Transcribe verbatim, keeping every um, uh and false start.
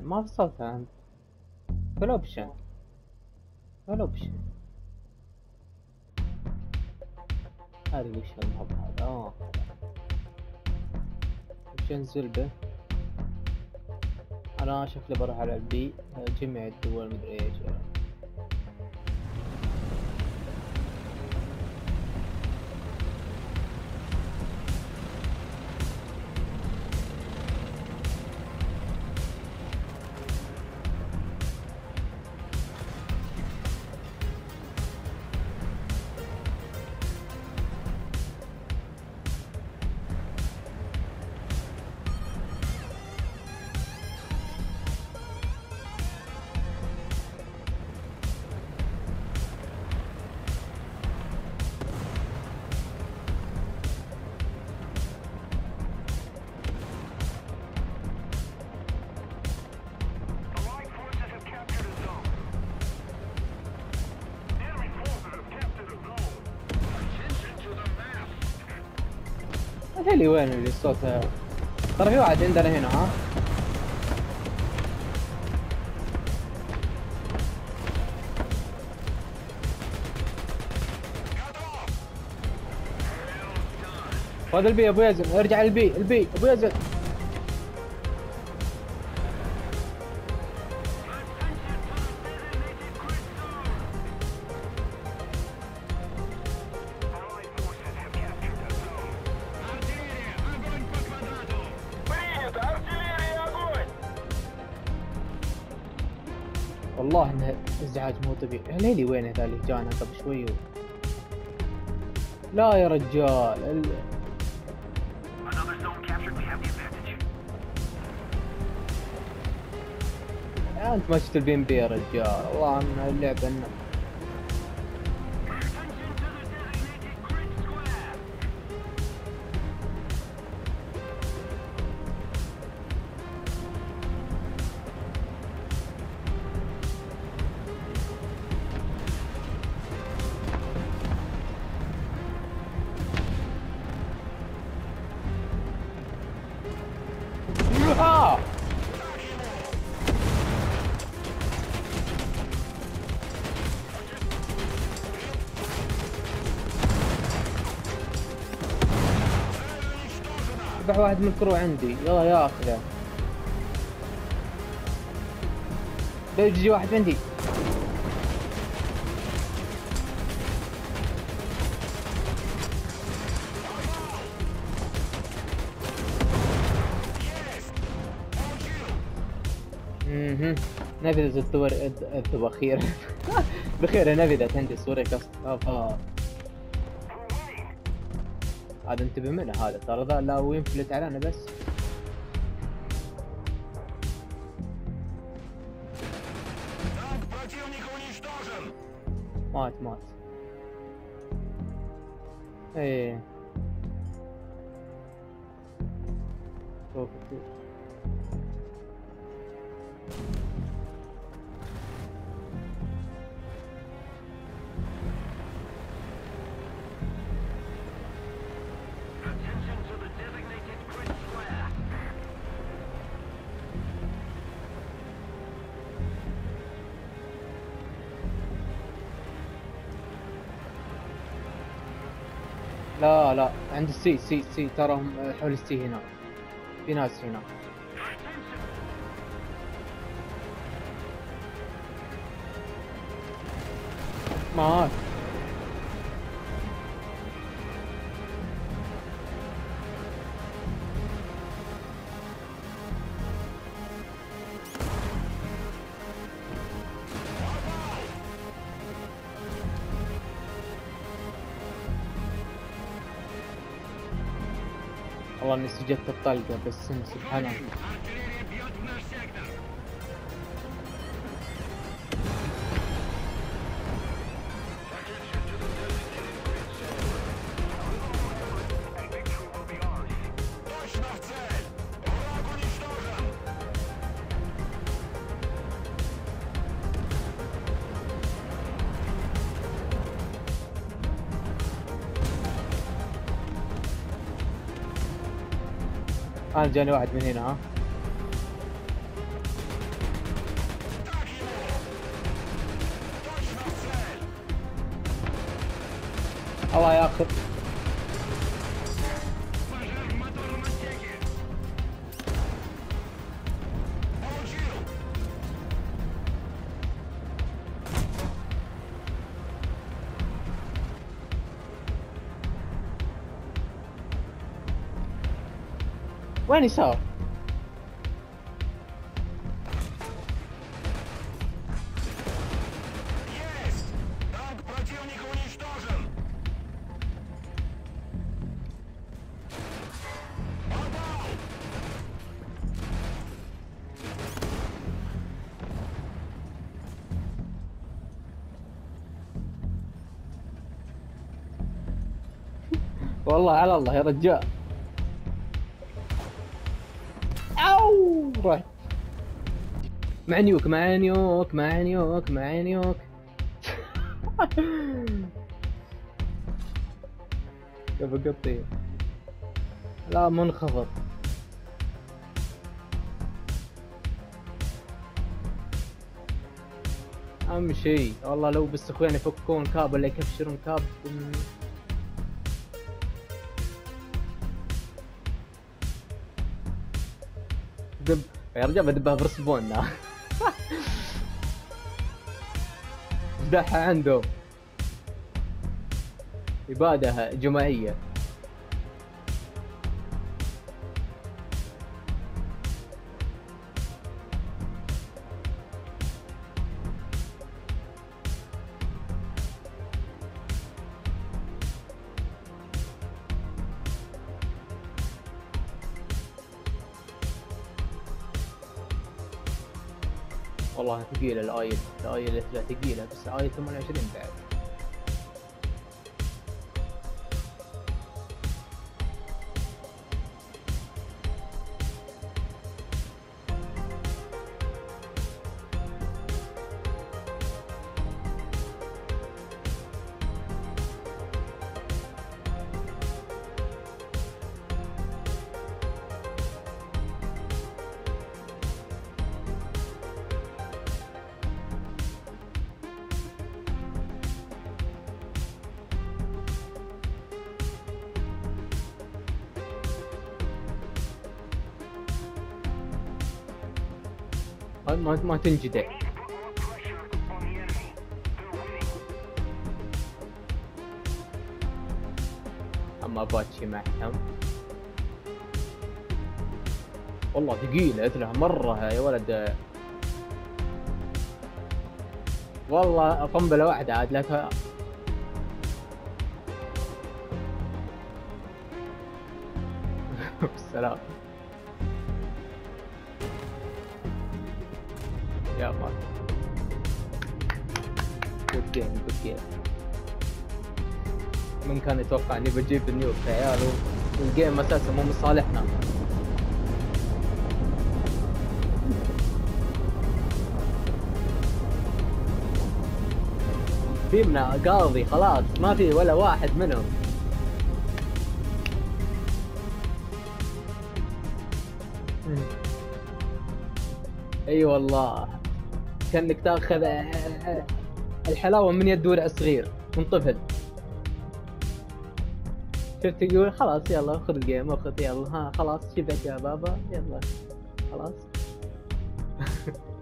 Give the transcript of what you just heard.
ما فصلتها انت. فل اوبشن فل اوبشن هذه وش المهب هذا؟ اه وش انزل به؟ انا شكلي بروح على بي جميع الدول مدري ايش. هلي وين اللي الصوت؟ ترى في واحد عندنا هنا. ها خذ البي ابو يزن، ارجع البي البي ابو يزن. والله انه ازعاج مو طبيعي. ليلي وين هذا اللي جانا قبل شوي؟ لا يا رجال ال... انت ما شفت البي ام بي يا رجال. والله ان اللعبه انه آه! ذبح واحد من الكرو عندي. يلا ياخذه. بيجي واحد عندي. اها نفذت الدور الدباخير. بخير نفذت عندي سوري قصد. اه هذا انتبه منه هذا ترى ذا لا وينفلت علينا بس. مات مات. ايه لا لا عند السي سي سي تراهم حول السي هنا. في ناس هنا. مات. والله اني سجلت الطلقة بس سبحان الله. انا جاني واحد من هنا. ها الله ياخذ. وين يسار؟ والله على الله يا رجال. أو رحت مع نيوك مع نيوك مع نيوك مع نيوك. يا بقطيع. لا منخفض. أهم شيء والله لو بس اخواني يفكون كاب ولا يكبشرون كاب. دب يا رجال بدبها برسبوننا. دحها عنده إبادة جماعية. والله ثقيلة الآيل، الآيل ثقيلة بس آيل ثمانية وعشرين بعد. ما ما تنجدع. اما باتشي معهم والله ثقيلة مثلها مرة يا ولد. والله قنبلة واحدة عاد لها. السلام يا الله. جود جيم جود جيم. من كان يتوقع اني بجيب النيوك يا عيال والجيم اساسا مو من صالحنا. تيمنا قاضي خلاص ما في ولا واحد منهم. اي والله كأنك تاخذ الحلاوة من يد ولع صغير من طفل. شفت يقول خلاص يلا خذ الجيم اخذ يلا ها خلاص شبعت يا بابا يلا خلاص.